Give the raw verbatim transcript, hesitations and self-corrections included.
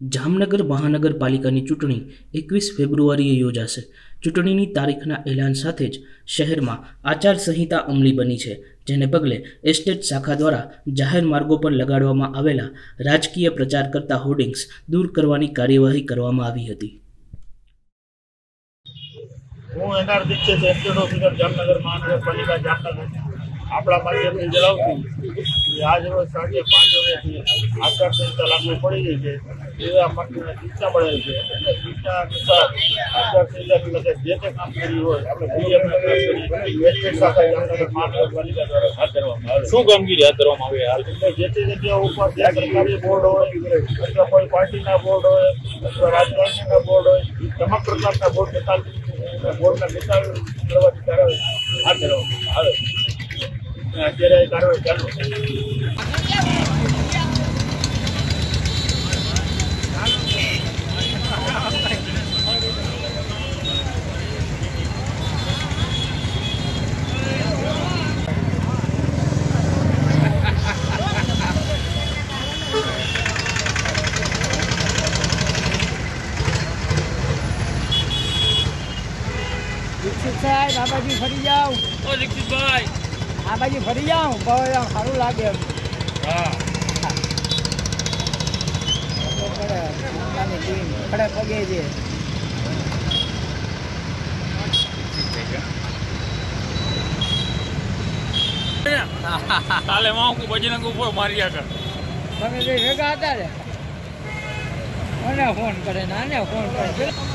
જામનગર મહાનગરપાલિકાની ચૂંટણી એકવીસ ફેબ્રુઆરીએ યોજાશે। ચૂંટણીની તારીખના એલાન સાથે જ શહેરમાં આચારસંહિતા અમલી બની છે, જેને પગલે એસ્ટેટ શાખા દ્વારા જાહેર માર્ગો પર લગાડવામાં આવેલા રાજકીય પ્રચાર કરતા હોર્ડિંગ્સ દૂર કરવાની કાર્યવાહી કરવામાં આવી હતી। હું NR Dixit estate officer Jamnagar મહાનગરપાલિકા જામનગર આપણા માધ્યમથી જણાવું છું આજ રોજ સાંજે પાંચ વાગ્યાથી આચારસંહિતા લાગુ પડી ગઈ છે એવા મંત્રીને સૂચના મળેલ છે એટલે સૂચના અનુસાર આચારસંહિતાની અંદર જે તે કામ કર્યું હોય આપણે ડીએમ એસ્ટેટ શાખા જામનગર મહાનગરપાલિકા દ્વારા હાથ ધરવામાં આવે। શું કામગીરી હાથ ધરવામાં આવે હાલ? એટલે જે તે જગ્યા ઉપર જે સરકારી બોર્ડ હોય અથવા કોઈ પાર્ટીના બોર્ડ હોય અથવા રાજકારણીના બોર્ડ હોય તમામ પ્રકારના બોર્ડ નિકાલ બોર્ડના નિકાલ કરવાની કાર્યવાહી હાથ ધરવામાં આવે। અત્યારે કાર્યવાહી ચાલુ છે। દીક્ષિત સાહેબ આ બાજુ ફરી જાઓ। ઓ દીક્ષિતભાઈ આ બાજુ ફરી જાઓ, બહુ આમ સારું લાગે એમ। હા ખડે પગે છે કાલે માઉકુ બજરંગ ઉપર માર્યા કર તમે જે ભેગા હતા ને મને ફોન કરે ને આને ફોન કરે।